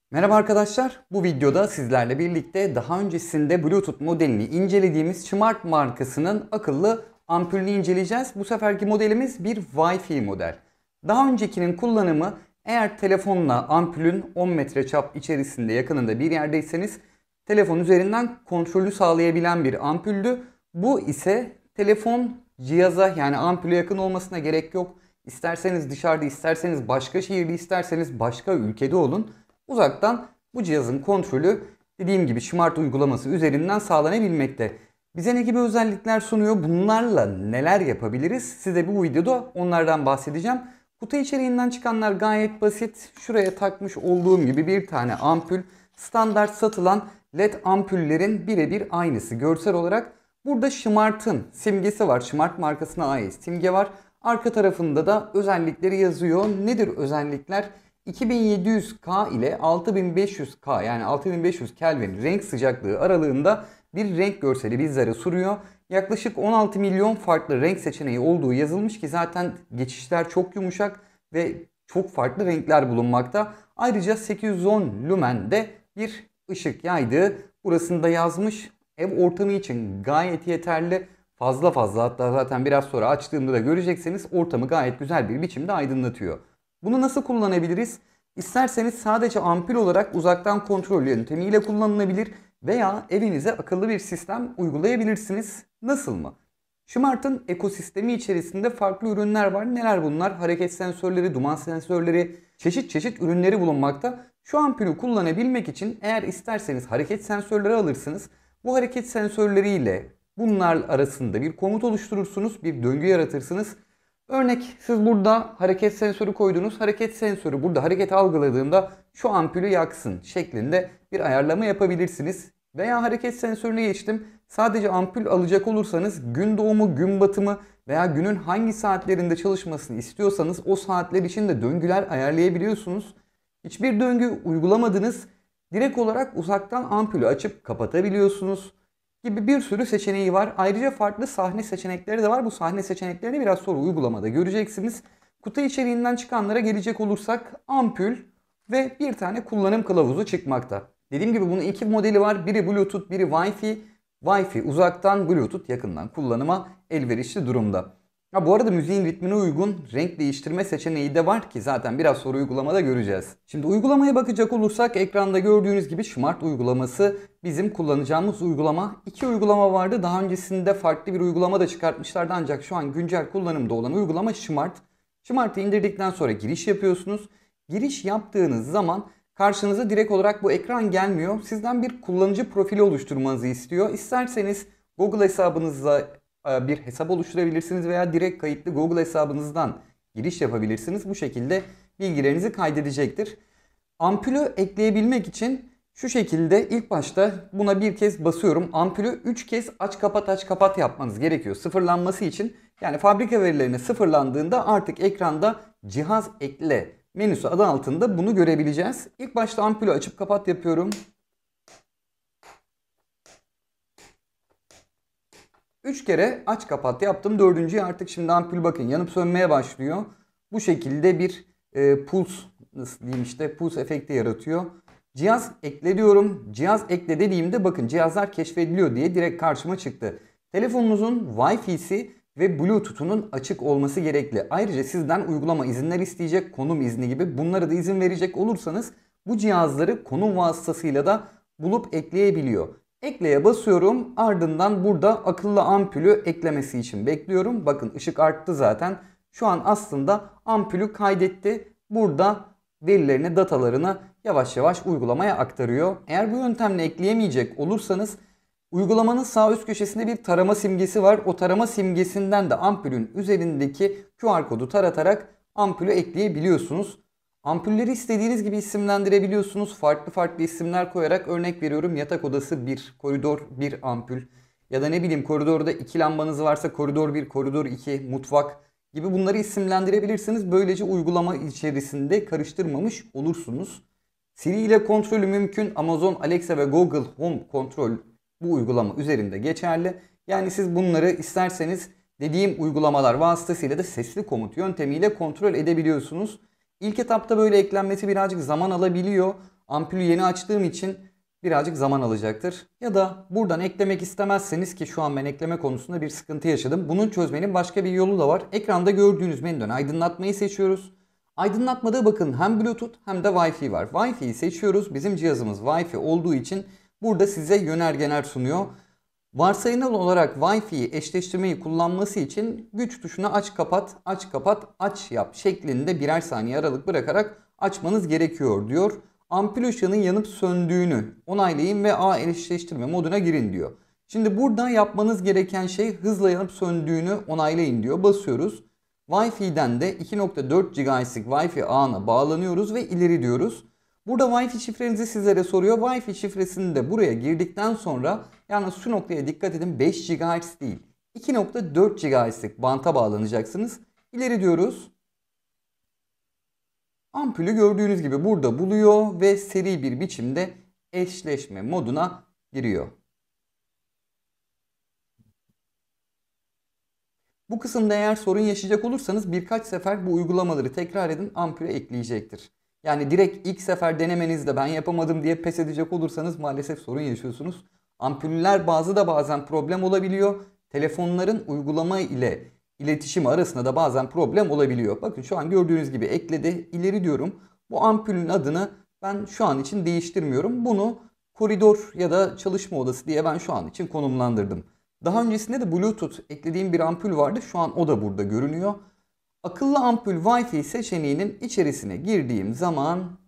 Merhaba arkadaşlar. Bu videoda sizlerle birlikte daha öncesinde Bluetooth modelini incelediğimiz Smart markasının akıllı ampulünü inceleyeceğiz. Bu seferki modelimiz bir Wi-Fi model. Daha öncekinin kullanımı eğer telefonla ampulün 10 metre çap içerisinde yakınında bir yerdeyseniz telefon üzerinden kontrolü sağlayabilen bir ampuldü. Bu ise telefon cihaza yani ampule yakın olmasına gerek yok. İsterseniz dışarıda, isterseniz başka şehirde, isterseniz başka ülkede olun. Uzaktan bu cihazın kontrolü dediğim gibi Smart uygulaması üzerinden sağlanabilmekte. Bize ne gibi özellikler sunuyor? Bunlarla neler yapabiliriz? Size bu videoda onlardan bahsedeceğim. Kutu içeriğinden çıkanlar gayet basit. Şuraya takmış olduğum gibi bir tane ampul. Standart satılan LED ampullerin birebir aynısı görsel olarak. Burada Smart'ın simgesi var. Smart markasına ait simge var. Arka tarafında da özellikleri yazıyor. Nedir özellikler? 2700K ile 6500K yani 6500 Kelvin renk sıcaklığı aralığında bir renk görseli bizlere sunuyor. Yaklaşık 16 milyon farklı renk seçeneği olduğu yazılmış ki zaten geçişler çok yumuşak ve çok farklı renkler bulunmakta. Ayrıca 810 lumende bir ışık yaydığı burasında yazmış. Ev ortamı için gayet yeterli. Fazla hatta zaten biraz sonra açtığımda da göreceksiniz ortamı gayet güzel bir biçimde aydınlatıyor. Bunu nasıl kullanabiliriz? İsterseniz sadece ampul olarak uzaktan kontrol yöntemiyle kullanılabilir veya evinize akıllı bir sistem uygulayabilirsiniz. Nasıl mı? Smart'ın ekosistemi içerisinde farklı ürünler var. Neler bunlar? Hareket sensörleri, duman sensörleri, çeşit ürünleri bulunmakta. Şu ampulü kullanabilmek için eğer isterseniz hareket sensörleri alırsınız. Bu hareket sensörleriyle bunlar arasında bir komut oluşturursunuz, bir döngü yaratırsınız. Örnek siz burada hareket sensörü koydunuz. Hareket sensörü burada hareket algıladığında şu ampulü yaksın şeklinde bir ayarlama yapabilirsiniz. Veya hareket sensörüne geçtim. Sadece ampul alacak olursanız gün doğumu, gün batımı veya günün hangi saatlerinde çalışmasını istiyorsanız o saatler için de döngüler ayarlayabiliyorsunuz. Hiçbir döngü uygulamadınız. Direkt olarak uzaktan ampulü açıp kapatabiliyorsunuz gibi bir sürü seçeneği var. Ayrıca farklı sahne seçenekleri de var. Bu sahne seçeneklerini biraz sonra uygulamada göreceksiniz. Kutu içeriğinden çıkanlara gelecek olursak ampul ve bir tane kullanım kılavuzu çıkmakta. Dediğim gibi bunun iki modeli var. Biri Bluetooth, biri Wi-Fi. Wi-Fi uzaktan, Bluetooth yakından kullanıma elverişli durumda. Ha, bu arada müziğin ritmine uygun renk değiştirme seçeneği de var ki zaten biraz sonra uygulamada göreceğiz. Şimdi uygulamaya bakacak olursak ekranda gördüğünüz gibi Smart uygulaması bizim kullanacağımız uygulama. İki uygulama vardı. Daha öncesinde farklı bir uygulama da çıkartmışlardı ancak şu an güncel kullanımda olan uygulama Smart. Smart'ı indirdikten sonra giriş yapıyorsunuz. Giriş yaptığınız zaman karşınıza direkt olarak bu ekran gelmiyor. Sizden bir kullanıcı profili oluşturmanızı istiyor. İsterseniz Google hesabınızla bir hesap oluşturabilirsiniz veya direkt kayıtlı Google hesabınızdan giriş yapabilirsiniz. Bu şekilde bilgilerinizi kaydedecektir. Ampulü ekleyebilmek için şu şekilde ilk başta buna bir kez basıyorum. Ampulü 3 kez aç kapat yapmanız gerekiyor sıfırlanması için. Yani fabrika verilerine sıfırlandığında artık ekranda cihaz ekle menüsü adı altında bunu görebileceğiz. İlk başta ampulü açıp kapat yapıyorum. 3 kere aç kapat yaptım. Dördüncüyü artık şimdi ampul bakın yanıp sönmeye başlıyor. Bu şekilde bir puls nasıl diyeyim işte puls efekti yaratıyor. Cihaz ekle diyorum. Cihaz ekle dediğimde bakın cihazlar keşfediliyor diye direkt karşıma çıktı. Telefonunuzun Wi-Fi'si ve Bluetooth'unun açık olması gerekli. Ayrıca sizden uygulama izinler isteyecek, konum izni gibi bunlara da izin verecek olursanız bu cihazları konum vasıtasıyla da bulup ekleyebiliyor. Ekleye basıyorum. Ardından burada akıllı ampulü eklemesi için bekliyorum. Bakın ışık arttı zaten. Şu an aslında ampulü kaydetti. Burada verilerini, datalarını yavaş yavaş uygulamaya aktarıyor. Eğer bu yöntemle ekleyemeyecek olursanız uygulamanın sağ üst köşesinde bir tarama simgesi var. O tarama simgesinden de ampulün üzerindeki QR kodu taratarak ampulü ekleyebiliyorsunuz. Ampulleri istediğiniz gibi isimlendirebiliyorsunuz. Farklı isimler koyarak örnek veriyorum yatak odası 1, koridor 1 ampul. Ya da ne bileyim koridorda 2 lambanız varsa koridor 1, koridor 2, mutfak gibi bunları isimlendirebilirsiniz. Böylece uygulama içerisinde karıştırmamış olursunuz. Siri ile kontrolü mümkün. Amazon Alexa ve Google Home kontrol bu uygulama üzerinde geçerli. Yani siz bunları isterseniz dediğim uygulamalar vasıtasıyla da sesli komut yöntemiyle kontrol edebiliyorsunuz. İlk etapta böyle eklenmesi birazcık zaman alabiliyor. Ampulü yeni açtığım için birazcık zaman alacaktır. Ya da buradan eklemek istemezseniz, ki şu an ben ekleme konusunda bir sıkıntı yaşadım, bunu çözmenin başka bir yolu da var. Ekranda gördüğünüz menüden aydınlatmayı seçiyoruz. Aydınlatmada bakın hem Bluetooth hem de Wi-Fi var. Wi-Fi'yi seçiyoruz. Bizim cihazımız Wi-Fi olduğu için burada size yönergeler sunuyor. Varsayılan olarak Wi-Fi'yi eşleştirmeyi kullanması için güç tuşuna aç kapat, aç kapat, aç yap şeklinde birer saniye aralık bırakarak açmanız gerekiyor diyor. Ampul ışığının yanıp söndüğünü onaylayın ve A eşleştirme moduna girin diyor. Şimdi burada yapmanız gereken şey hızla yanıp söndüğünü onaylayın diyor. Basıyoruz. Wi-Fi'den de 2.4 GHz'lik Wi-Fi ağına bağlanıyoruz ve ileri diyoruz. Burada Wi-Fi şifrenizi sizlere soruyor. Wi-Fi şifresini de buraya girdikten sonra, yalnız şu noktaya dikkat edin, 5 GHz değil 2.4 GHz'lik banta bağlanacaksınız. İleri diyoruz. Ampulü gördüğünüz gibi burada buluyor ve seri bir biçimde eşleşme moduna giriyor. Bu kısımda eğer sorun yaşayacak olursanız birkaç sefer bu uygulamaları tekrar edin, ampule ekleyecektir. Yani direkt ilk sefer denemenizde ben yapamadım diye pes edecek olursanız maalesef sorun yaşıyorsunuz. Ampuller da bazen problem olabiliyor. Telefonların uygulama ile iletişimi arasında da bazen problem olabiliyor. Bakın şu an gördüğünüz gibi ekledi. İleri diyorum. Bu ampulün adını ben şu an için değiştirmiyorum. Bunu koridor ya da çalışma odası diye ben şu an için konumlandırdım. Daha öncesinde de Bluetooth eklediğim bir ampul vardı. Şu an o da burada görünüyor. Akıllı ampul Wi-Fi seçeneğinin içerisine girdiğim zaman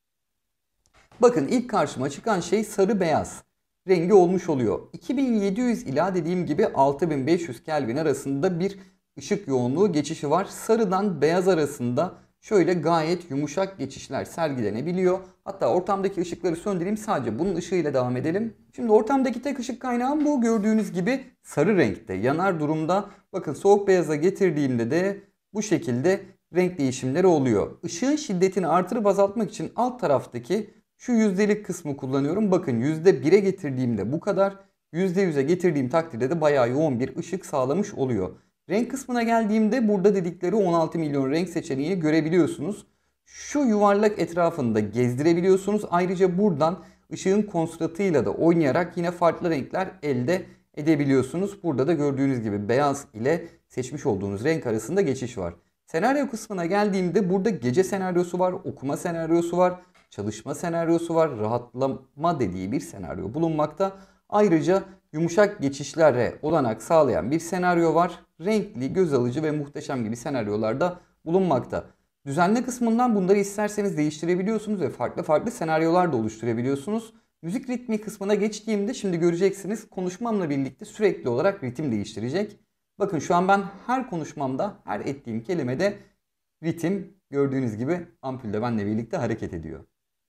bakın ilk karşıma çıkan şey sarı beyaz rengi olmuş oluyor. 2700 ila dediğim gibi 6500 Kelvin arasında bir ışık yoğunluğu geçişi var. Sarıdan beyaz arasında şöyle gayet yumuşak geçişler sergilenebiliyor. Hatta ortamdaki ışıkları söndüreyim, sadece bunun ışığıyla devam edelim. Şimdi ortamdaki tek ışık kaynağım bu. Gördüğünüz gibi sarı renkte yanar durumda. Bakın soğuk beyaza getirdiğimde de bu şekilde renk değişimleri oluyor. Işığın şiddetini artırıp azaltmak için alt taraftaki şu yüzdelik kısmı kullanıyorum. Bakın %1'e getirdiğimde bu kadar. %100'e getirdiğim takdirde de bayağı yoğun bir ışık sağlamış oluyor. Renk kısmına geldiğimde burada dedikleri 16 milyon renk seçeneğini görebiliyorsunuz. Şu yuvarlak etrafında gezdirebiliyorsunuz. Ayrıca buradan ışığın kontrastıyla da oynayarak yine farklı renkler elde edebiliyorsunuz. Burada da gördüğünüz gibi beyaz ile seçmiş olduğunuz renk arasında geçiş var. Senaryo kısmına geldiğimde burada gece senaryosu var, okuma senaryosu var, çalışma senaryosu var, rahatlama dediği bir senaryo bulunmakta. Ayrıca yumuşak geçişlere olanak sağlayan bir senaryo var. Renkli, göz alıcı ve muhteşem gibi senaryolarda bulunmakta. Düzenle kısmından bunları isterseniz değiştirebiliyorsunuz ve farklı farklı senaryolar da oluşturabiliyorsunuz. Müzik ritmi kısmına geçtiğimde şimdi göreceksiniz, konuşmamla birlikte sürekli olarak ritim değiştirecek. Bakın şu an ben her konuşmamda, her ettiğim kelimede ritim gördüğünüz gibi ampulde benimle birlikte hareket ediyor.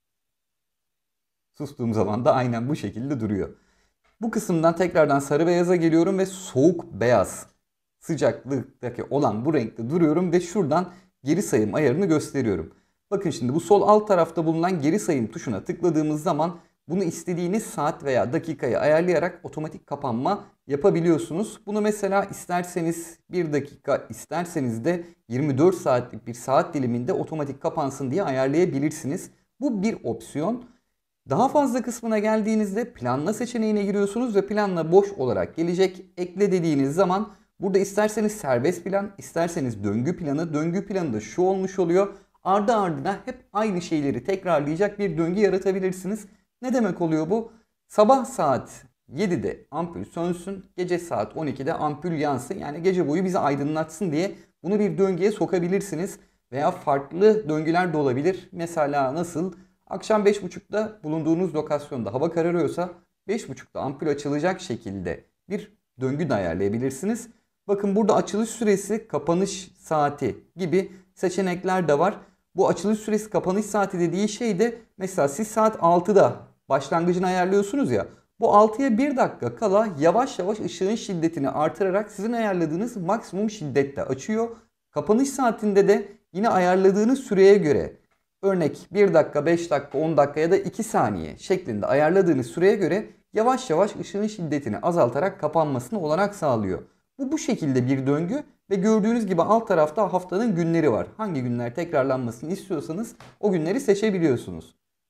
Sustuğum zaman da aynen bu şekilde duruyor. Bu kısımdan tekrardan sarı beyaza geliyorum ve soğuk beyaz sıcaklıktaki olan bu renkte duruyorum ve şuradan geri sayım ayarını gösteriyorum. Bakın şimdi bu sol alt tarafta bulunan geri sayım tuşuna tıkladığımız zaman bunu istediğiniz saat veya dakikayı ayarlayarak otomatik kapanma yapabiliyorsunuz. Bunu mesela isterseniz 1 dakika, isterseniz de 24 saatlik bir saat diliminde otomatik kapansın diye ayarlayabilirsiniz. Bu bir opsiyon. Daha fazla kısmına geldiğinizde planla seçeneğine giriyorsunuz ve planla boş olarak gelecek. Ekle dediğiniz zaman burada isterseniz serbest plan, isterseniz döngü planı. Döngü planı da şu olmuş oluyor. Ardı ardına hep aynı şeyleri tekrarlayacak bir döngü yaratabilirsiniz. Ne demek oluyor bu? Sabah saat 7'de ampul sönsün, gece saat 12'de ampul yansın. Yani gece boyu bizi aydınlatsın diye bunu bir döngüye sokabilirsiniz. Veya farklı döngüler de olabilir. Mesela nasıl? Akşam 5.30'da bulunduğunuz lokasyonda hava kararıyorsa 5.30'da ampul açılacak şekilde bir döngü de ayarlayabilirsiniz. Bakın burada açılış süresi, kapanış saati gibi seçenekler de var. Bu açılış süresi, kapanış saati dediği şey de mesela siz saat 6'da başlangıcını ayarlıyorsunuz ya. Bu 6'ya 1 dakika kala yavaş yavaş ışığın şiddetini artırarak sizin ayarladığınız maksimum şiddette açıyor. Kapanış saatinde de yine ayarladığınız süreye göre, örnek 1 dakika, 5 dakika, 10 dakika ya da 2 saniye şeklinde ayarladığınız süreye göre yavaş yavaş ışığın şiddetini azaltarak kapanmasını olanak sağlıyor. Bu şekilde bir döngü ve gördüğünüz gibi alt tarafta haftanın günleri var. Hangi günler tekrarlanmasını istiyorsanız o günleri seçebiliyorsunuz.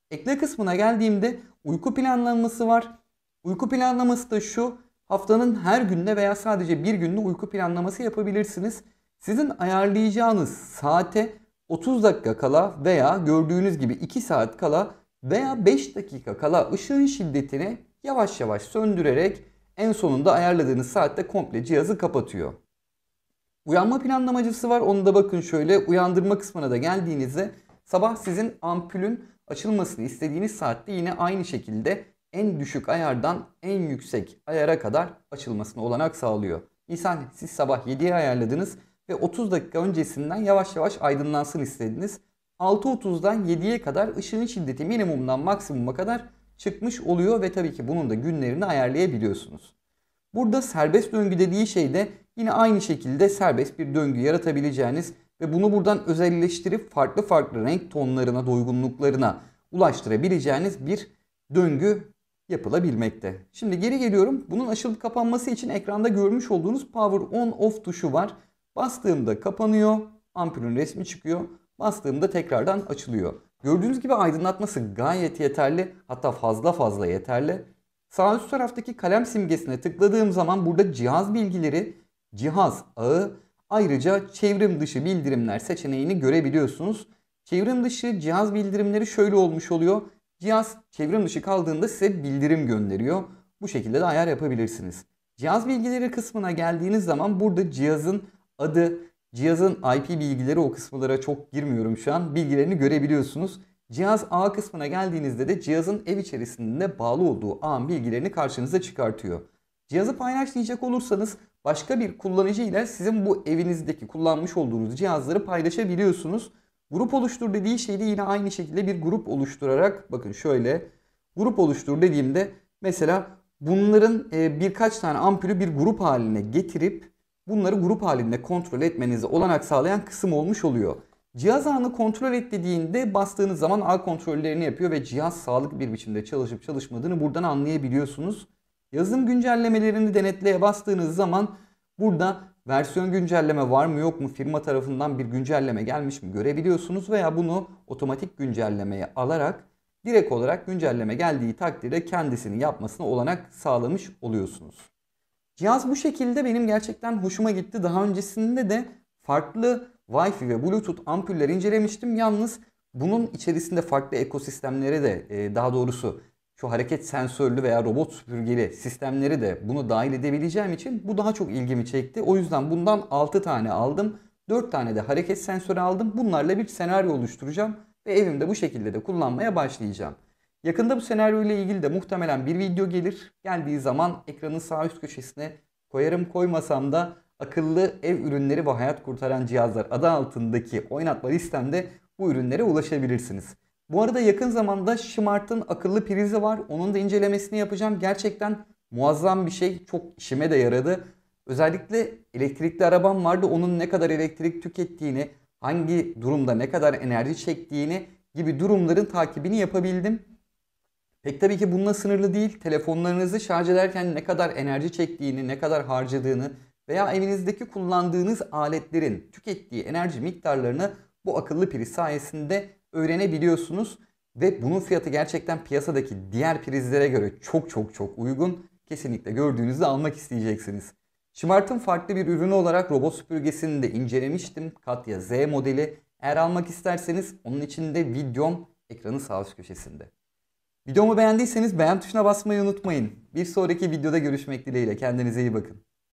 Ekle kısmına geldiğimde uyku planlaması var. Uyku planlaması da şu: haftanın her günde veya sadece bir günde uyku planlaması yapabilirsiniz. Sizin ayarlayacağınız saate 30 dakika kala veya gördüğünüz gibi 2 saat kala veya 5 dakika kala ışığın şiddetini yavaş yavaş söndürerek en sonunda ayarladığınız saatte komple cihazı kapatıyor. Uyanma planlamacısı var. Onu da bakın şöyle, uyandırma kısmına da geldiğinizde sabah sizin ampulün açılmasını istediğiniz saatte yine aynı şekilde en düşük ayardan en yüksek ayara kadar açılmasına olanak sağlıyor. Misal siz sabah 7'ye ayarladınız ve 30 dakika öncesinden yavaş yavaş aydınlansın istediniz. 6.30'dan 7'ye kadar ışığın şiddeti minimumdan maksimuma kadar çıkmış oluyor ve tabii ki bunun da günlerini ayarlayabiliyorsunuz. Burada serbest döngü dediği şey de yine aynı şekilde serbest bir döngü yaratabileceğiniz ve bunu buradan özelleştirip farklı farklı renk tonlarına, doygunluklarına ulaştırabileceğiniz bir döngü yapılabilmekte. Şimdi geri geliyorum. Bunun açılıp kapanması için ekranda görmüş olduğunuz Power On Off tuşu var. Bastığımda kapanıyor, ampulün resmi çıkıyor. Bastığımda tekrardan açılıyor. Gördüğünüz gibi aydınlatması gayet yeterli, hatta fazla yeterli. Sağ üst taraftaki kalem simgesine tıkladığım zaman burada cihaz bilgileri, cihaz ağı, ayrıca çevrim dışı bildirimler seçeneğini görebiliyorsunuz. Çevrim dışı cihaz bildirimleri şöyle olmuş oluyor. Cihaz çevrim dışı kaldığında size bildirim gönderiyor. Bu şekilde de ayar yapabilirsiniz. Cihaz bilgileri kısmına geldiğiniz zaman burada cihazın adı, cihazın IP bilgileri, o kısımlara çok girmiyorum şu an, bilgilerini görebiliyorsunuz. Cihaz ağ kısmına geldiğinizde de cihazın ev içerisinde bağlı olduğu ağın bilgilerini karşınıza çıkartıyor. Cihazı paylaş diyecek olursanız başka bir kullanıcı ile sizin bu evinizdeki kullanmış olduğunuz cihazları paylaşabiliyorsunuz. Grup oluştur dediği şeyde yine aynı şekilde bir grup oluşturarak, bakın şöyle, grup oluştur dediğimde mesela bunların birkaç tane ampulü bir grup haline getirip bunları grup halinde kontrol etmenize olanak sağlayan kısım olmuş oluyor. Cihaz ağını kontrol et dediğinde bastığınız zaman ağ kontrollerini yapıyor ve cihaz sağlıklı bir biçimde çalışıp çalışmadığını buradan anlayabiliyorsunuz. Yazılım güncellemelerini denetleye bastığınız zaman burada versiyon güncelleme var mı yok mu, firma tarafından bir güncelleme gelmiş mi görebiliyorsunuz veya bunu otomatik güncellemeye alarak direkt olarak güncelleme geldiği takdirde kendisini yapmasına olanak sağlamış oluyorsunuz. Cihaz bu şekilde benim gerçekten hoşuma gitti. Daha öncesinde de farklı Wi-Fi ve Bluetooth ampuller incelemiştim. Yalnız bunun içerisinde farklı ekosistemleri de daha doğrusu şu hareket sensörlü veya robot süpürgeli sistemleri de bunu dahil edebileceğim için bu daha çok ilgimi çekti. O yüzden bundan 6 tane aldım. 4 tane de hareket sensörü aldım. Bunlarla bir senaryo oluşturacağım ve evimde bu şekilde de kullanmaya başlayacağım. Yakında bu senaryo ile ilgili de muhtemelen bir video gelir. Geldiği zaman ekranın sağ üst köşesine koyarım, koymasam da akıllı ev ürünleri ve hayat kurtaran cihazlar adı altındaki oynatma listemde bu ürünlere ulaşabilirsiniz. Bu arada yakın zamanda Smart'ın akıllı prizi var. Onun da incelemesini yapacağım. Gerçekten muazzam bir şey. Çok işime de yaradı. Özellikle elektrikli arabam vardı. Onun ne kadar elektrik tükettiğini, hangi durumda ne kadar enerji çektiğini gibi durumların takibini yapabildim. Pek tabii ki bununla sınırlı değil. Telefonlarınızı şarj ederken ne kadar enerji çektiğini, ne kadar harcadığını veya evinizdeki kullandığınız aletlerin tükettiği enerji miktarlarını bu akıllı priz sayesinde öğrenebiliyorsunuz. Ve bunun fiyatı gerçekten piyasadaki diğer prizlere göre çok uygun. Kesinlikle gördüğünüzde almak isteyeceksiniz. Smart'ın farklı bir ürünü olarak robot süpürgesini de incelemiştim. Katya Z modeli. Eğer almak isterseniz onun için de videom ekranın sağ üst köşesinde. Videomu beğendiyseniz beğen tuşuna basmayı unutmayın. Bir sonraki videoda görüşmek dileğiyle. Kendinize iyi bakın.